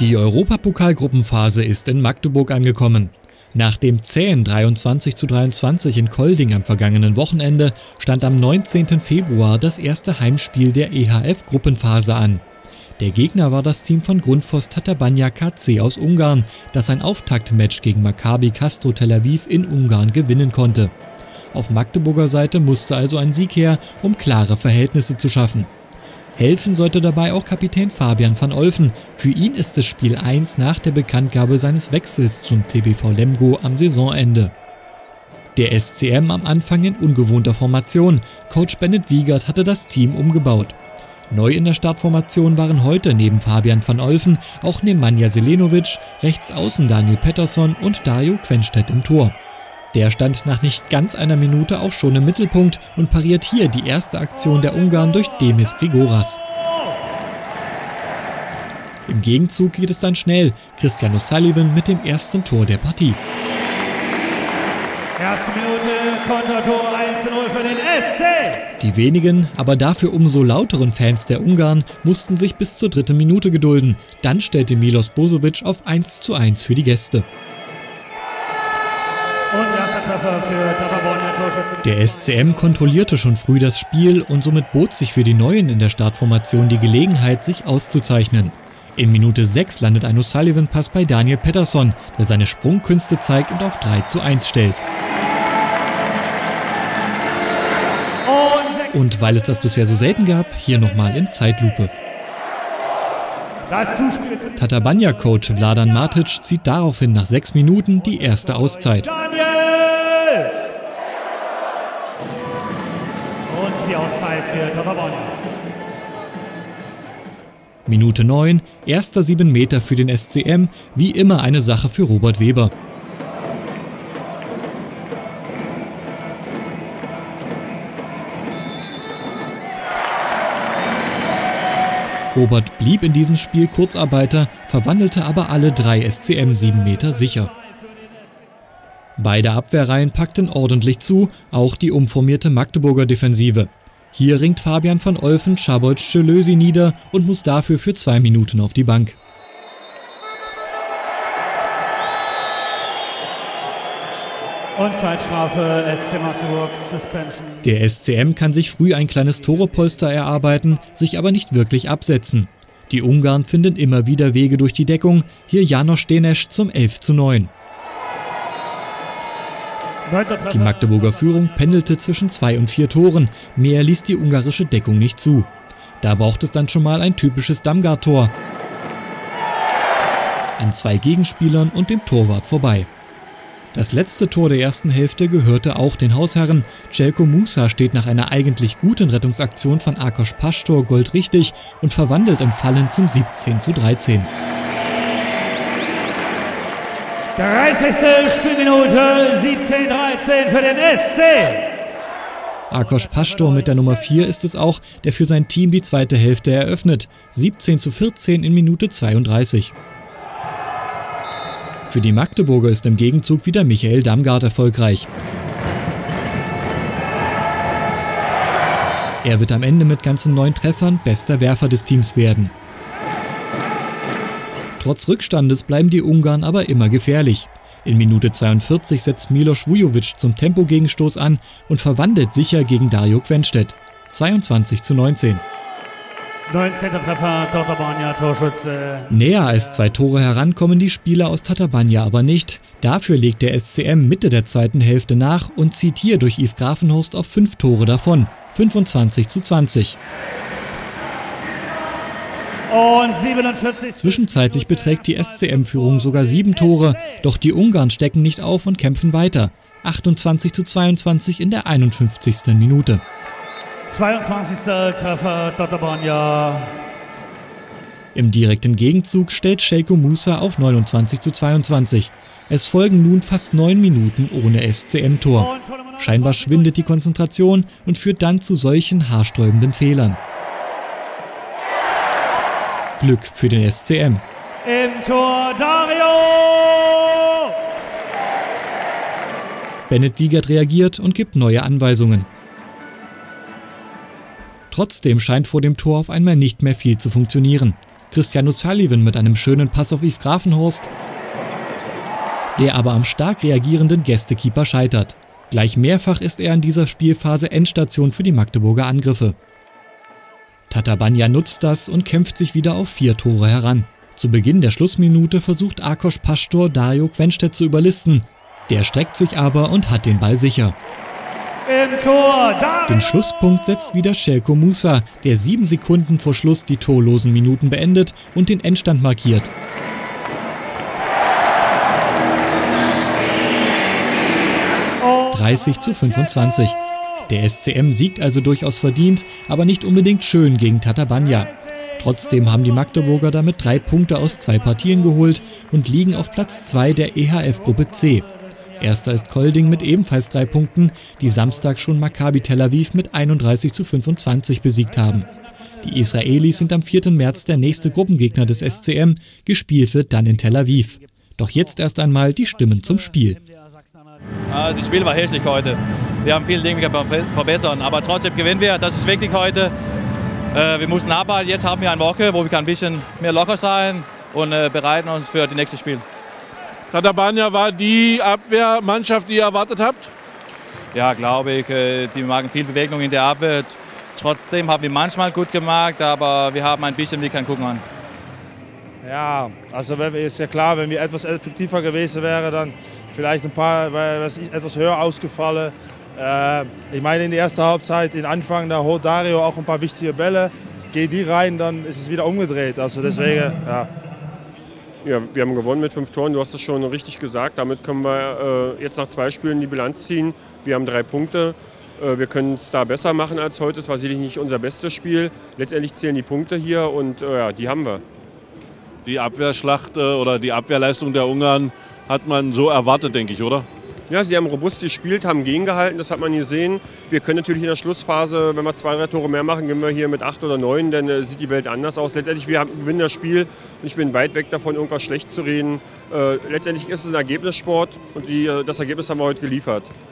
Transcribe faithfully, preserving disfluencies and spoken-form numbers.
Die Europapokal-Gruppenphase ist in Magdeburg angekommen. Nach dem zähen dreiundzwanzig zu dreiundzwanzig in Kolding am vergangenen Wochenende stand am neunzehnten Februar das erste Heimspiel der E H F-Gruppenphase an. Der Gegner war das Team von Grundfos Tatabánya K C aus Ungarn, das ein Auftaktmatch gegen Maccabi Castro Tel Aviv in Ungarn gewinnen konnte. Auf Magdeburger Seite musste also ein Sieg her, um klare Verhältnisse zu schaffen. Helfen sollte dabei auch Kapitän Fabian van Olffen. Für ihn ist es Spiel eins nach der Bekanntgabe seines Wechsels zum T B V Lemgo am Saisonende. Der S C M am Anfang in ungewohnter Formation. Coach Bennett Wiegert hatte das Team umgebaut. Neu in der Startformation waren heute neben Fabian van Olffen auch Nemanja Selenovic, rechts außen Daniel Pettersson und Dario Quenstedt im Tor. Der stand nach nicht ganz einer Minute auch schon im Mittelpunkt und pariert hier die erste Aktion der Ungarn durch Demis Grigoras. Im Gegenzug geht es dann schnell. Christian O'Sullivan mit dem ersten Tor der Partie. Erste Minute, Kontertor eins zu null für den S C. Die wenigen, aber dafür umso lauteren Fans der Ungarn mussten sich bis zur dritten Minute gedulden. Dann stellte Milos Bosovic auf eins zu eins für die Gäste. Und erster Treffer für Tatabánya, Torschütze. Der S C M kontrollierte schon früh das Spiel und somit bot sich für die Neuen in der Startformation die Gelegenheit, sich auszuzeichnen. In Minute sechs landet ein O'Sullivan-Pass bei Daniel Pettersson, der seine Sprungkünste zeigt und auf drei zu eins stellt. Und weil es das bisher so selten gab, hier nochmal in Zeitlupe. Tatabánya-Coach Vladan Matic zieht daraufhin nach sechs Minuten die erste Auszeit. Daniel! Und die Auszeit für Tatabánya. Minute neun, erster sieben Meter für den S C M, wie immer eine Sache für Robert Weber. Robert blieb in diesem Spiel Kurzarbeiter, verwandelte aber alle drei S C M sieben Meter sicher. Beide Abwehrreihen packten ordentlich zu, auch die umformierte Magdeburger Defensive. Hier ringt Fabian van Olffen Szabolcs Szőlősi nieder und muss dafür für zwei Minuten auf die Bank. Und Zeitstrafe, S C Magdeburg, Suspension. Der S C M kann sich früh ein kleines Torepolster erarbeiten, sich aber nicht wirklich absetzen. Die Ungarn finden immer wieder Wege durch die Deckung, hier János Dénes zum elf zu neun. Die Magdeburger Führung pendelte zwischen zwei und vier Toren, mehr ließ die ungarische Deckung nicht zu. Da braucht es dann schon mal ein typisches Damgard-Tor. An zwei Gegenspielern und dem Torwart vorbei. Das letzte Tor der ersten Hälfte gehörte auch den Hausherren. Željko Musa steht nach einer eigentlich guten Rettungsaktion von Ákos Pastor goldrichtig und verwandelt im Fallen zum siebzehn zu dreizehn. dreißigste Spielminute, siebzehn dreizehn für den S C. Ákos Pastor mit der Nummer vier ist es auch, der für sein Team die zweite Hälfte eröffnet. siebzehn zu vierzehn in Minute zweiunddreißig. Für die Magdeburger ist im Gegenzug wieder Michael Damgard erfolgreich. Er wird am Ende mit ganzen neun Treffern bester Werfer des Teams werden. Trotz Rückstandes bleiben die Ungarn aber immer gefährlich. In Minute zweiundvierzig setzt Milos Vujovic zum Tempogegenstoß an und verwandelt sicher gegen Dario Quenstedt. zweiundzwanzig zu neunzehn. neunzehnter Treffer, Tatabánya, Torschütze. Näher als zwei Tore heran kommen die Spieler aus Tatabánya aber nicht. Dafür legt der S C M Mitte der zweiten Hälfte nach und zieht hier durch Yves Grafenhorst auf fünf Tore davon. fünfundzwanzig zu zwanzig. Und siebenundvierzig. Zwischenzeitlich beträgt die S C M-Führung sogar sieben Tore, doch die Ungarn stecken nicht auf und kämpfen weiter. achtundzwanzig zu zweiundzwanzig in der einundfünfzigsten Minute. zweiundzwanzigster Treffer, Tatabánya. Im direkten Gegenzug stellt Željko Musa auf neunundzwanzig zu zweiundzwanzig. Es folgen nun fast neun Minuten ohne S C M-Tor. Scheinbar schwindet die Konzentration und führt dann zu solchen haarsträubenden Fehlern. Glück für den S C M. Im Tor Dario! Bennett Wiegert reagiert und gibt neue Anweisungen. Trotzdem scheint vor dem Tor auf einmal nicht mehr viel zu funktionieren. Christian O'Sullivan mit einem schönen Pass auf Yves Grafenhorst, der aber am stark reagierenden Gästekeeper scheitert. Gleich mehrfach ist er in dieser Spielphase Endstation für die Magdeburger Angriffe. Tatabánya nutzt das und kämpft sich wieder auf vier Tore heran. Zu Beginn der Schlussminute versucht Ákos Pastor Dario Quenstedt zu überlisten. Der streckt sich aber und hat den Ball sicher. Im Tor, den Schlusspunkt setzt wieder Željko Musa, der sieben Sekunden vor Schluss die torlosen Minuten beendet und den Endstand markiert. dreißig zu fünfundzwanzig. Der S C M siegt also durchaus verdient, aber nicht unbedingt schön gegen Tatabánya. Trotzdem haben die Magdeburger damit drei Punkte aus zwei Partien geholt und liegen auf Platz zwei der E H F-Gruppe C. Erster ist Kolding mit ebenfalls drei Punkten, die Samstag schon Maccabi Tel Aviv mit einunddreißig zu fünfundzwanzig besiegt haben. Die Israelis sind am vierten März der nächste Gruppengegner des S C M, gespielt wird dann in Tel Aviv. Doch jetzt erst einmal die Stimmen zum Spiel. Also das Spiel war hässlich heute. Wir haben viele Dinge verbessern, aber trotzdem gewinnen wir. Das ist wichtig heute. Äh, wir mussten arbeiten. Jetzt haben wir eine Woche, wo wir ein bisschen mehr locker sein und äh, bereiten uns für das nächste Spiel. Tatabánya war die Abwehrmannschaft, die ihr erwartet habt? Ja, glaube ich. Äh, die machen viel Bewegung in der Abwehr. Trotzdem haben wir manchmal gut gemacht, aber wir haben ein bisschen wie kein Gucken an. Ja, also wenn wir, ist ja klar, wenn wir etwas effektiver gewesen wären, dann vielleicht ein paar, was ist, etwas höher ausgefallen. Äh, ich meine, in der ersten Halbzeit, in Anfang, da holt Dario auch ein paar wichtige Bälle. Geht die rein, dann ist es wieder umgedreht. Also deswegen, ja. Ja, wir haben gewonnen mit fünf Toren, du hast es schon richtig gesagt. Damit können wir äh, jetzt nach zwei Spielen die Bilanz ziehen. Wir haben drei Punkte. Äh, wir können es da besser machen als heute. Es war sicherlich nicht unser bestes Spiel. Letztendlich zählen die Punkte hier und äh, ja, die haben wir. Die Abwehrschlacht äh, oder die Abwehrleistung der Ungarn hat man so erwartet, denke ich, oder? Ja, sie haben robust gespielt, haben gegengehalten, das hat man gesehen. Wir können natürlich in der Schlussphase, wenn wir zwei, drei Tore mehr machen, gehen wir hier mit acht oder neun, dann äh, sieht die Welt anders aus. Letztendlich, wir haben, gewinnen das Spiel und ich bin weit weg davon, irgendwas schlecht zu reden. Äh, letztendlich ist es ein Ergebnissport und die, das Ergebnis haben wir heute geliefert.